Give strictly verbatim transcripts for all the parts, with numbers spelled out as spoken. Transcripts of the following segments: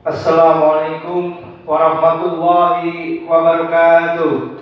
Assalamualaikum warahmatullahi wabarakatuh.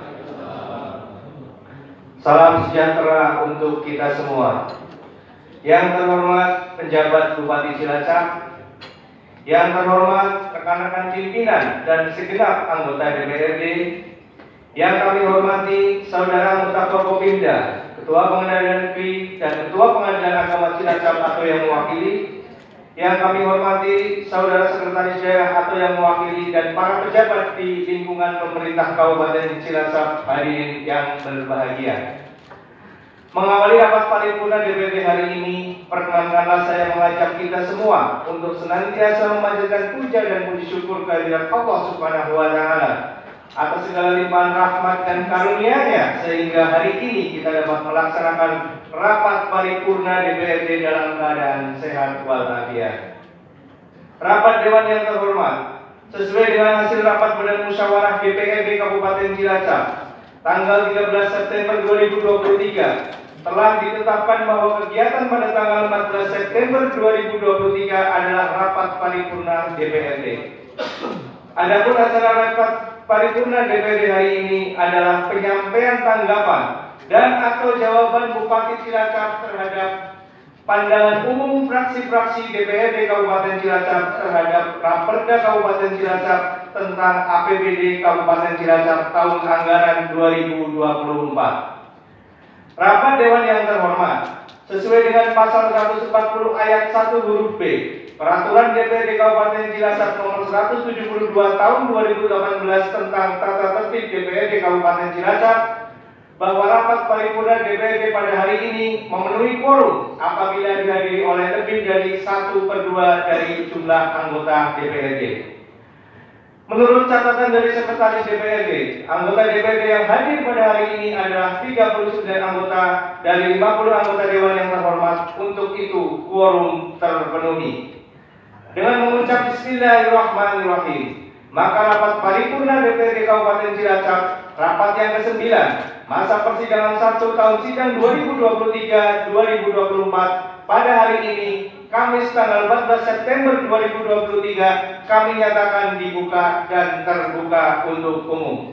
Salam sejahtera untuk kita semua. Yang terhormat penjabat Bupati Cilacap, yang terhormat rekan-rekan pimpinan dan segenap anggota D P R D, yang kami hormati saudara anggota Forkopimda, Ketua Pengadilan Negeri dan Ketua Pengadilan Agama Cilacap atau yang mewakili, yang kami hormati saudara sekretaris daerah atau yang mewakili, dan para pejabat di lingkungan pemerintah Kabupaten Cilacap hadirin yang berbahagia. Mengawali rapat paripurna D P R D hari ini, perkenankanlah saya mengajak kita semua untuk senantiasa memanjatkan puja dan puji syukur kehadirat Allah Subhanahu wa Ta'ala atas segala limpahan rahmat dan karunia-Nya, sehingga hari ini kita dapat melaksanakan rapat paripurna D P R D dalam keadaan sehat walafiat. Rapat Dewan yang terhormat, sesuai dengan hasil rapat Badan Musyawarah D P R D Kabupaten Cilacap tanggal tiga belas September dua ribu dua puluh tiga, telah ditetapkan bahwa kegiatan pada tanggal empat belas September dua ribu dua puluh tiga adalah rapat paripurna D P R D. Adapun acara rapat paripurna D P R D hari ini adalah penyampaian tanggapan dan atau jawaban Bupati Cilacap terhadap pandangan umum fraksi-fraksi D P R D Kabupaten Cilacap terhadap Raperda Kabupaten Cilacap tentang A P B D Kabupaten Cilacap tahun anggaran dua ribu dua puluh empat. Rapat Dewan yang terhormat, sesuai dengan pasal seratus empat puluh ayat satu huruf B Peraturan D P R D Kabupaten Cilacap nomor seratus tujuh puluh dua tahun dua ribu delapan belas tentang tata tertib D P R D Kabupaten Cilacap, bahwa rapat paripurna D P R D pada hari ini memenuhi quorum apabila dihadiri oleh lebih dari satu per dua dari jumlah anggota D P R D. Menurut catatan dari Sekretaris D P R D, anggota D P R D yang hadir pada hari ini adalah tiga puluh sembilan anggota dari lima puluh anggota Dewan yang terhormat. Untuk itu, quorum terpenuhi. Dengan mengucap Bismillahirrahmanirrahim, maka rapat paripurna D P R D Kabupaten Cilacap, rapat yang kesembilan, masa persidangan satu tahun sidang dua ribu dua puluh tiga dua ribu dua puluh empat pada hari ini, Kamis tanggal empat belas September dua ribu dua puluh tiga, kami nyatakan dibuka dan terbuka untuk umum.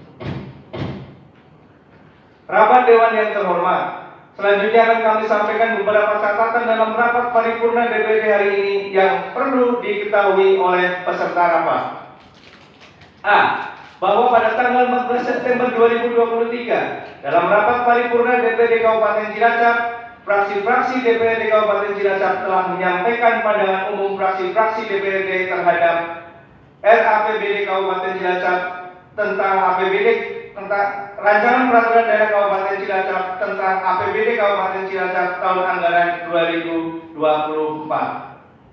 Rapat Dewan yang terhormat, selanjutnya akan kami sampaikan beberapa catatan dalam rapat paripurna D P R D hari ini yang perlu diketahui oleh peserta rapat. A. Bahwa pada tanggal empat belas September dua ribu dua puluh tiga, dalam rapat paripurna D P R D Kabupaten Cilacap, fraksi-fraksi D P R D Kabupaten Cilacap telah menyampaikan pandangan umum fraksi-fraksi D P R D terhadap R A P B D Kabupaten Cilacap tentang A P B D tentang Rancangan Peraturan Daerah Kabupaten Cilacap tentang A P B D Kabupaten Cilacap tahun anggaran dua ribu dua puluh empat.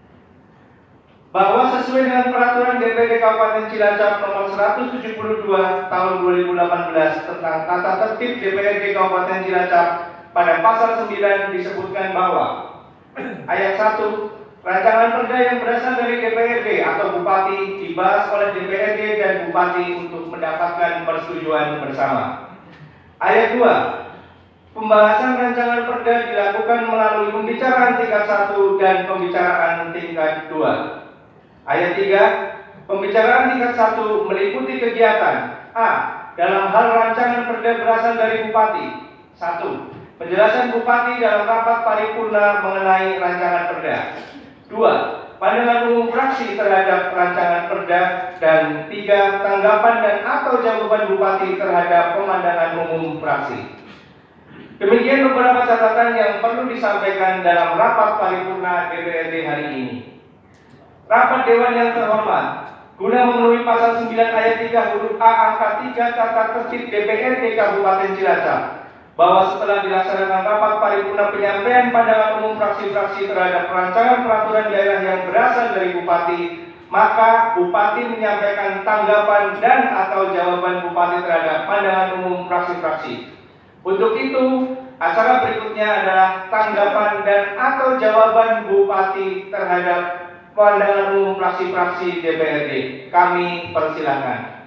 Bahwa sesuai dengan Peraturan D P R D Kabupaten Cilacap nomor seratus tujuh puluh dua tahun dua ribu delapan belas tentang tata tertib D P R D Kabupaten Cilacap, pada pasal sembilan disebutkan bahwa ayat satu, rancangan perda yang berasal dari D P R D atau Bupati dibahas oleh D P R D dan Bupati untuk mendapatkan persetujuan bersama. Ayat dua, pembahasan rancangan perda dilakukan melalui pembicaraan tingkat satu dan pembicaraan tingkat dua. Ayat tiga, pembicaraan tingkat satu meliputi kegiatan A. Dalam hal rancangan perda berasal dari Bupati. Satu. Penjelasan Bupati dalam rapat paripurna mengenai rancangan perda. Dua. Pandangan umum fraksi terhadap rancangan perda. Dan tiga. Tanggapan dan atau jawaban Bupati terhadap pemandangan umum fraksi. Demikian beberapa catatan yang perlu disampaikan dalam rapat paripurna D P R D hari ini. Rapat Dewan yang terhormat, guna memenuhi pasal sembilan ayat tiga huruf A angka tiga tata tertib D P R D Kabupaten Cilacap, bahwa setelah dilaksanakan rapat paripurna penyampaian pandangan umum fraksi-fraksi terhadap rancangan peraturan daerah yang berasal dari Bupati, maka Bupati menyampaikan tanggapan dan atau jawaban Bupati terhadap pandangan umum fraksi-fraksi. Untuk itu, acara berikutnya adalah tanggapan dan atau jawaban Bupati terhadap pandangan umum fraksi-fraksi D P R D. Kami persilakan.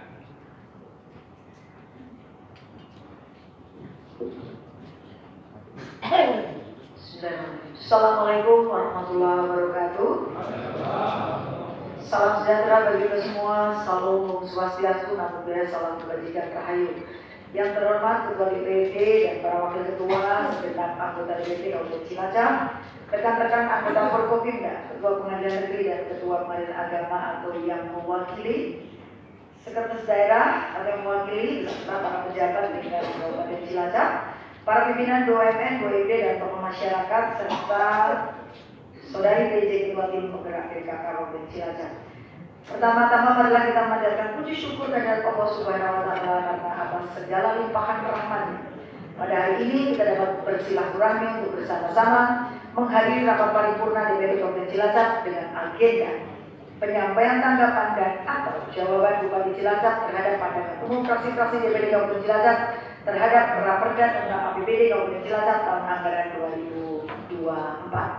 Assalamualaikum warahmatullahi wabarakatuh. Salam sejahtera bagi kita semua, salam Om Swastiastu, Namo Buddhaya, salam kebajikan rahayu. Yang terhormat Ketua D P D dan para wakil ketua, segenap anggota D P D Kabupaten Cilacap, rekan-rekan anggota Forkopimda, Ketua Pengadilan Negeri dan Ketua Pengadilan Agama atau yang mewakili, Sekretaris Daerah atau yang mewakili beserta para pejabat di Kabupaten Cilacap, para pimpinan B U M N, B U M D dan tokoh masyarakat serta Saudari P J Ketua Tim Penggerak P K K Kabupaten Cilacap. Pertama-tama marilah kita memanjatkan puji syukur kehadirat Allah Subhanahu wa Ta'ala karena atas segala limpahan rahmat-Nya. Pada hari ini kita dapat bersilaturahmi untuk bersama-sama menghadiri rapat paripurna D P R D Kabupaten Cilacap dengan agenda penyampaian tanggapan dan atau jawaban Bupati Cilacap terhadap pandangan umum fraksi-fraksi D P R D Kabupaten Cilacap terhadap Raperda tentang A P B D Kabupaten Cilacap tahun anggaran dua ribu dua puluh empat.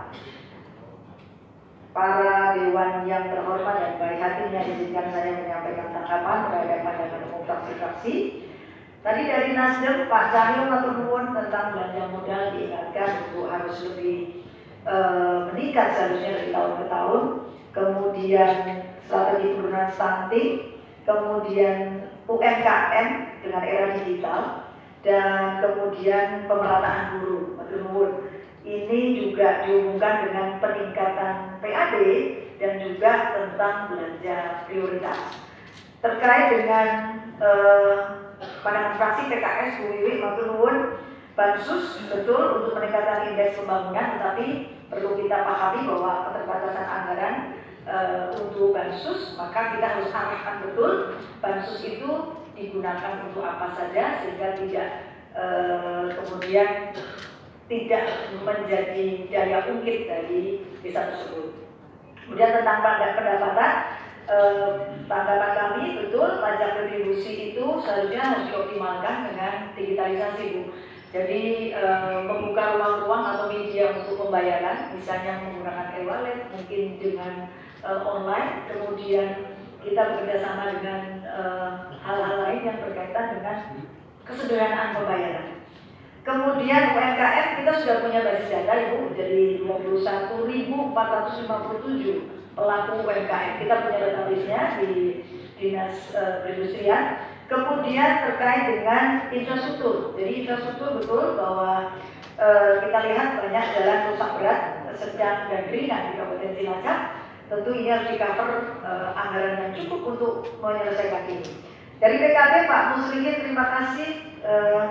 Para dewan yang terhormat dan baik hatinya, izinkan saya menyampaikan tanggapan terhadap pandangan umum fraksi-fraksi. Tadi dari Nasdem, Pak Cahyo matur nuwun tentang belanja modal diingatkan untuk harus lebih e, meningkat seharusnya dari tahun ke tahun. Kemudian strategi penurunan stunting, kemudian U M K M dengan era digital, dan kemudian pemerataan buruh. Matur nuwun. Ini juga dihubungkan dengan peningkatan P A D dan juga tentang belanja prioritas. Terkait dengan eh, pandangan fraksi P K S Bu Wiwi matur nuwun, bansus betul untuk peningkatan indeks pembangunan, tetapi perlu kita pahami bahwa keterbatasan anggaran eh, untuk bansus, maka kita harus arahkan betul bansus itu digunakan untuk apa saja sehingga tidak eh, kemudian tidak menjadi daya ungkit dari desa tersebut. Kemudian tentang pendapatan, eh, tanggapan kami betul pajak retribusi itu seharusnya harus dioptimalkan dengan digitalisasi, Bu. Jadi eh, membuka ruang-ruang atau media untuk pembayaran, misalnya menggunakan e-wallet, mungkin dengan eh, online, kemudian kita bekerjasama dengan hal-hal eh, lain yang berkaitan dengan kesederhanaan pembayaran. Kemudian U M K M kita sudah punya basis data, Ibu, jadi dua puluh satu ribu empat ratus lima puluh tujuh pelaku U M K M. Kita punya database-nya di Dinas uh, Perindustrian. Kemudian terkait dengan infrastruktur. Jadi infrastruktur betul bahwa uh, kita lihat banyak jalan rusak berat, sedang dan ringan di Kabupaten Cilacap. Tentu ini harus di-cover uh, anggaran yang cukup untuk menyelesaikan ini. Dari P K B Pak Muslimin, terima kasih uh,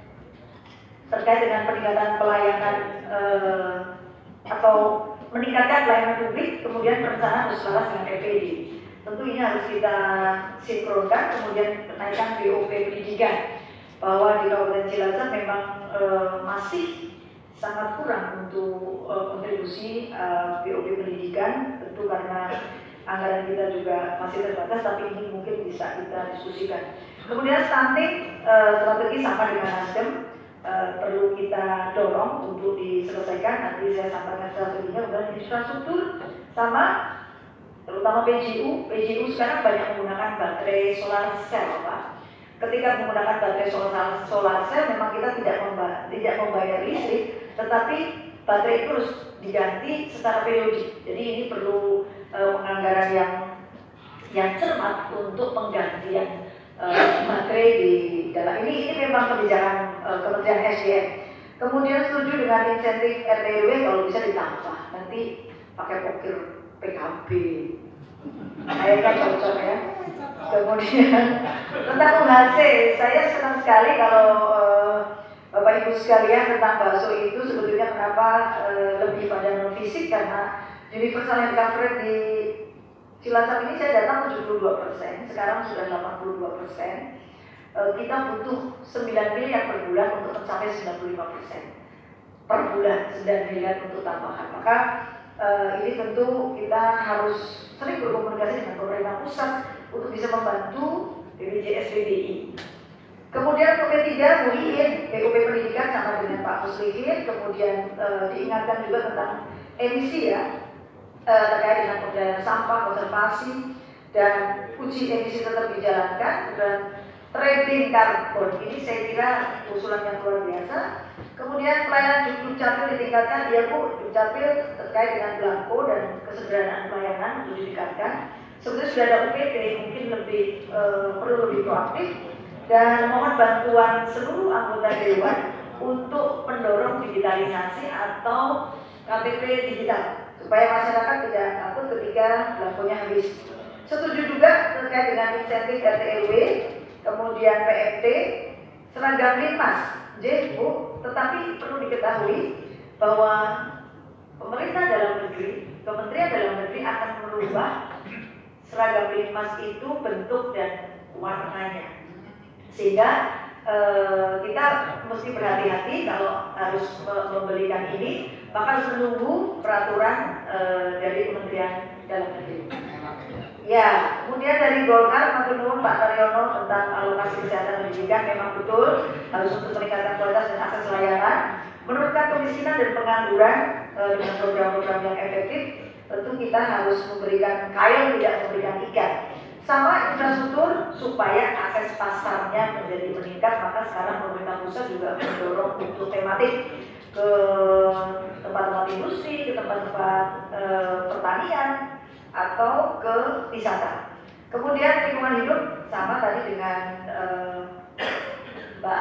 terkait dengan peningkatan pelayanan eh, atau meningkatkan pelayanan publik, kemudian perencanaan berselaras dengan F P D. Tentu ini harus kita sinkronkan, kemudian kenaikan B O P pendidikan, bahwa di Kabupaten Cilacap memang eh, masih sangat kurang untuk eh, kontribusi eh, B O P pendidikan, tentu karena anggaran kita juga masih terbatas, tapi ini mungkin bisa kita diskusikan. Kemudian stunting, eh, strategi sama dengan Nasdem, Uh, perlu kita dorong untuk diselesaikan. Nanti saya sampaikan strateginya. Kemudian infrastruktur sama, terutama P J U. P J U sekarang banyak menggunakan baterai solar cell, Pak. Ketika menggunakan baterai solar, solar cell, memang kita tidak membayar, tidak membayar listrik, tetapi baterai itu harus diganti secara periodik. Jadi ini perlu uh, penganggaran yang yang cermat untuk penggantian Uh, baterai di dalam ini. Ini memang kebijakan uh, Kementerian S D M. Kemudian setuju dengan insentif R T R W kalau bisa ditambah, nanti pakai pokir P K B. Kayaknya cocok ya. Kemudian tentang U H C, saya senang sekali kalau uh, Bapak Ibu sekalian tentang bakso itu sebetulnya kenapa uh, lebih pada non fisik, karena universal health coverage di Cilacap ini saya datang tujuh puluh dua persen, sekarang sudah delapan puluh dua persen. E, kita butuh sembilan miliar per bulan untuk mencapai sembilan puluh lima persen per bulan, sembilan miliar untuk tambahan. Maka e, ini tentu kita harus sering berkomunikasi dengan pemerintah pusat untuk bisa membantu B P J S P B I. Kemudian P tiga Bu Iin, P O P pendidikan sama dengan Pak Muslimin. Kemudian e, diingatkan juga tentang emisi ya, terkait dengan pengendalian sampah, konservasi, dan uji emisi tetap dijalankan, dan trading karbon. Ini saya kira usulan yang luar biasa. Kemudian pelayanan Dukcapil ditingkatkan, ya Bu, Dukcapil terkait dengan belangko dan kesederhanaan pelayanan untuk ditingkatkan. Sebetulnya sudah ada U P T, mungkin lebih e, perlu lebih proaktif dan mohon bantuan seluruh anggota Dewan untuk mendorong digitalisasi atau K T P digital supaya masyarakat tidak takut ketika belangkonya habis. Setuju juga terkait dengan insentif R T R W, kemudian P F T, seragam linmas, J, Bu, tetapi perlu diketahui bahwa pemerintah dalam negeri, Kementerian Dalam Negeri akan merubah seragam linmas itu bentuk dan warnanya, sehingga eh, kita mesti berhati-hati kalau harus membelikan ini, maka harus menunggu peraturan eh, dari Kementerian Dalam Negeri. Ya, kemudian dari Golkar, matur nuwun Pak Taryono tentang alokasi kesehatan pendidikan memang betul harus untuk meningkatkan kualitas dan akses layanan, menurunkan kemiskinan dan pengangguran e, dengan program-program yang efektif. Tentu kita harus memberikan kail, tidak memberikan ikan. Sama infrastruktur supaya akses pasarnya menjadi meningkat, maka sekarang pemerintah pusat juga mendorong untuk tematik ke tempat-tempat industri, ke tempat-tempat e, pertanian, atau ke wisata. Kemudian lingkungan hidup sama tadi dengan uh, Mbak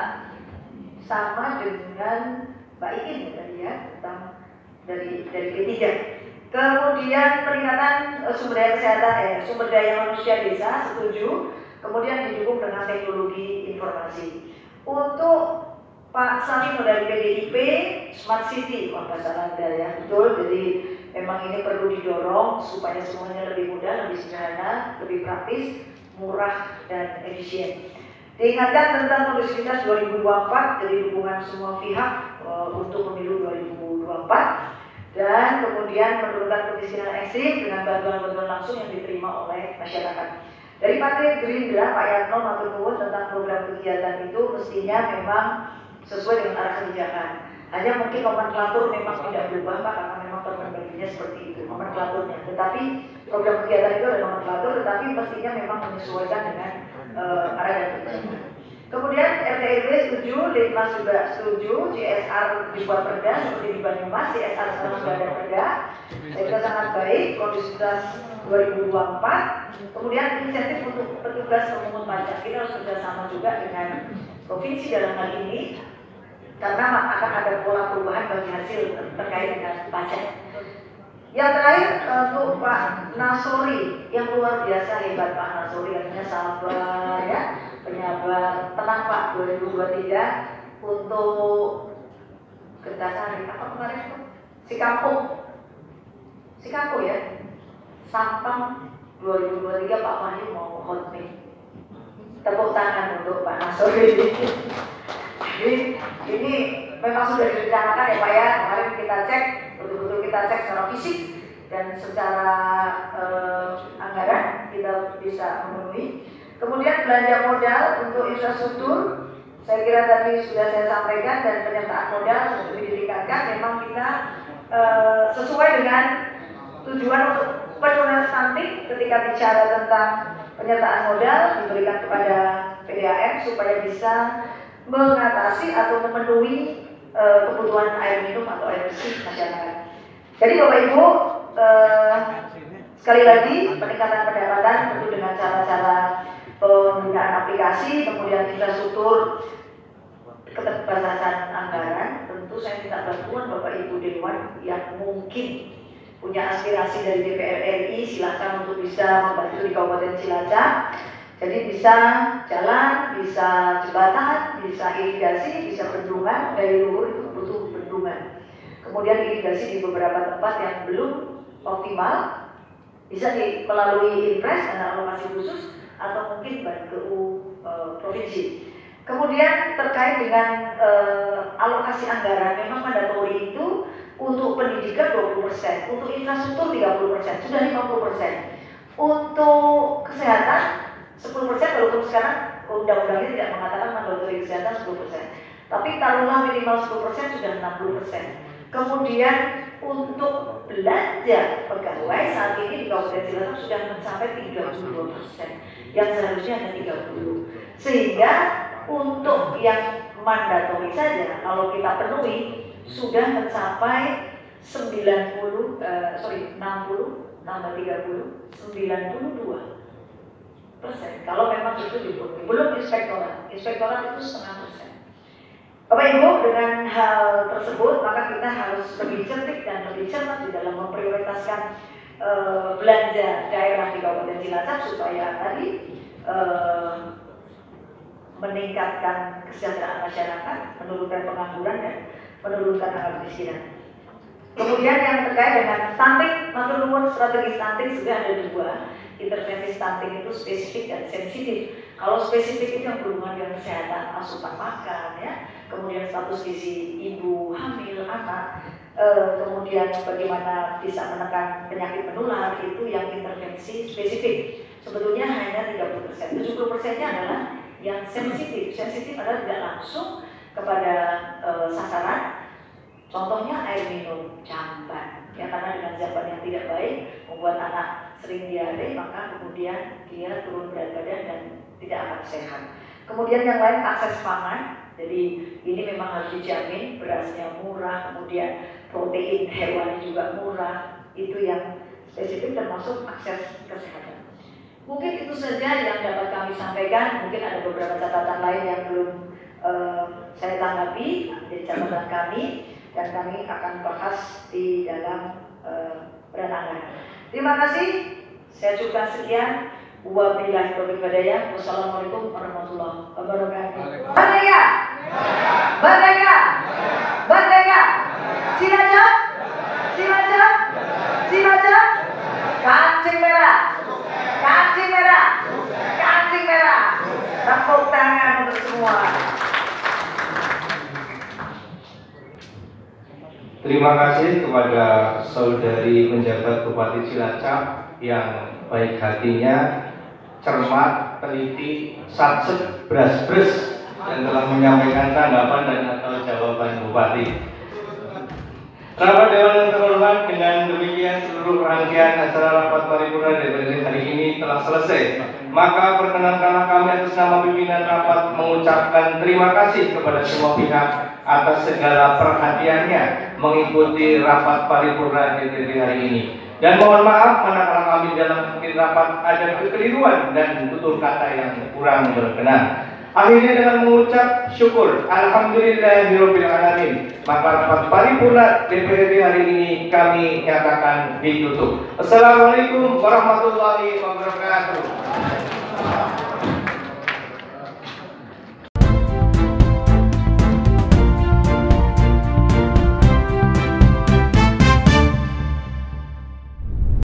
sama dengan Mbak Ikin tadi ya tentang dari dari P tiga. Kemudian peningkatan uh, sumber daya kesehatan, eh, sumber daya manusia desa setuju. Kemudian didukung dengan teknologi informasi. Untuk Pak Salim dari P D I P, Smart City, kalau nggak salah ya, betul. Jadi memang ini perlu didorong supaya semuanya lebih mudah, lebih sederhana, lebih praktis, murah, dan efisien. Diingatkan tentang kondusivitas dua ribu dua puluh empat, jadi dukungan semua pihak uh, untuk pemilu dua ribu dua puluh empat, dan kemudian menurunkan kemiskinan ekstrim dengan bantuan-bantuan langsung yang diterima oleh masyarakat. Dari Partai Gerindra, Pak Yatno matur nuwun tentang program kegiatan itu mestinya memang sesuai dengan arah kebijakan. Hanya mungkin nomenklatur memang tidak berubah Pak, karena memang terminologinya seperti itu, nomenklaturnya. Tetapi program kegiatan itu ada nomenklatur, tetapi mestinya memang menyesuaikan dengan uh, arah dan kebijakan. Kemudian R T R W setuju, Litmas juga setuju, C S R dibuat perda seperti di Banyumas, C S R sekarang sudah ada perda. Saya kira sangat baik, kondusivitas dua ribu dua puluh empat. Kemudian insentif untuk petugas pemungut pajak, kita harus bekerjasama juga dengan provinsi dalam hal ini, karena akan ada pola perubahan bagi hasil terkait dengan pajak. Yang terakhir untuk Pak Nasori yang luar biasa hebat Pak Nasori, artinya sabar ya, penyabar, tenang Pak. Dua ribu dua puluh tiga untuk Kertasari apa kemarin itu? Sikampung, Sikampung ya, Sampang. Dua ribu dua puluh tiga Pak Wahyu mau hotmate. Tepuk tangan untuk Pak Nasori. Jadi ini memang sudah direncanakan ya Pak ya. Kemarin kita cek, betul-betul kita cek secara fisik dan secara eh, anggaran kita bisa memenuhi. Kemudian belanja modal untuk infrastruktur, saya kira tadi sudah saya sampaikan, dan penyertaan modal lebih ditingkatkan. Memang kita eh, sesuai dengan tujuan untuk penurunan stunting ketika bicara tentang penyertaan modal diberikan kepada P D A M supaya bisa mengatasi atau memenuhi e, kebutuhan air minum atau air bersih masyarakat. Jadi Bapak Ibu, e, sekali lagi peningkatan pendapatan tentu dengan cara-cara penggunaan aplikasi, kemudian infrastruktur, keterbatasan anggaran. Tentu saya minta bantuan Bapak Ibu Dewan yang mungkin punya aspirasi dari D P R R I, silakan untuk bisa membantu di Kabupaten Cilacap. Jadi bisa jalan, bisa jembatan, bisa irigasi, bisa bendungan. Dari luhur itu butuh bendungan. Kemudian irigasi di beberapa tempat yang belum optimal bisa di, melalui impres dan alokasi khusus atau mungkin B A N K U e, provinsi. Kemudian terkait dengan e, alokasi anggaran, memang mandatori itu untuk pendidikan dua puluh persen, untuk infrastruktur tiga puluh persen, sudah lima puluh persen. Untuk kesehatan sepuluh persen, walaupun sekarang undang-undangnya tidak mengatakan mandatori kesehatan sepuluh persen. Tapi taruhlah minimal sepuluh persen sudah enam puluh persen. Kemudian untuk belanja pegawai saat ini di Kabupaten Cilacap sudah mencapai tiga puluh dua persen, yang seharusnya hanya tiga puluh. Sehingga untuk yang mandatori saja kalau kita penuhi sudah mencapai sembilan puluh, uh, sorry, enam puluh tambah tiga puluh, sembilan puluh dua persen. Kalau memang itu dipenuhi, belum inspektorat. Inspektorat itu setengah persen. Bapak Ibu, dengan hal tersebut maka kita harus lebih cerdik dan lebih cermat di dalam memprioritaskan uh, belanja daerah di Kabupaten Cilacap supaya tadi uh, meningkatkan kesejahteraan masyarakat, menurunkan pengangguran dan menurunkan angka kemiskinan. Kemudian yang terkait dengan stunting, matur nuwun, strategi stunting sudah ada dua. Intervensi stunting itu spesifik dan sensitif. Kalau spesifik itu yang berhubungan dengan kesehatan asupan makan, ya, kemudian status gizi ibu hamil anak, e, kemudian bagaimana bisa menekan penyakit menular, itu yang intervensi spesifik. Sebetulnya hanya tiga puluh persen, tujuh puluh persennya adalah yang sensitif. Sensitif adalah tidak langsung kepada e, sasaran. Contohnya air minum jamban, ya, karena dengan jamban yang tidak baik membuat anak sering diare, maka kemudian dia turun berat badan dan tidak akan sehat. Kemudian yang lain akses pangan, jadi ini memang harus dijamin berasnya murah, kemudian protein hewan juga murah, itu yang spesifik termasuk akses kesehatan. Mungkin itu saja yang dapat kami sampaikan. Mungkin ada beberapa catatan lain yang belum uh, saya tanggapi, jadi catatan kami. Dan kami akan bahas di dalam uh, perenangan. Terima kasih. Saya cukupkan sekian. Wabillahi taufiq wal hidayah. Wassalamualaikum warahmatullahi wabarakatuh. Merdeka! Merdeka! Merdeka! Cilacap! Cilacap! Cilacap! Kancing merah! Kancing merah! Kancing merah! Tepuk tangan untuk semua. Terima kasih kepada saudari penjabat Bupati Cilacap yang baik hatinya, cermat, teliti, satset, bras-bres, dan telah menyampaikan tanggapan dan atau jawaban Bupati. Rapat Dewan yang terhormat, dengan demikian seluruh rangkaian acara rapat paripurna D P R D hari ini telah selesai. Maka perkenankanlah kami atas nama pimpinan rapat mengucapkan terima kasih kepada semua pihak atas segala perhatiannya mengikuti rapat paripurna D P R D hari ini. Dan mohon maaf manakala kami dalam mungkin rapat ada kekeliruan dan tutur kata yang kurang berkenan. Akhirnya dengan mengucap syukur alhamdulillahirabbil alamin, maka rapat paripurna D P R D hari ini kami nyatakan ditutup. Assalamualaikum warahmatullahi wabarakatuh.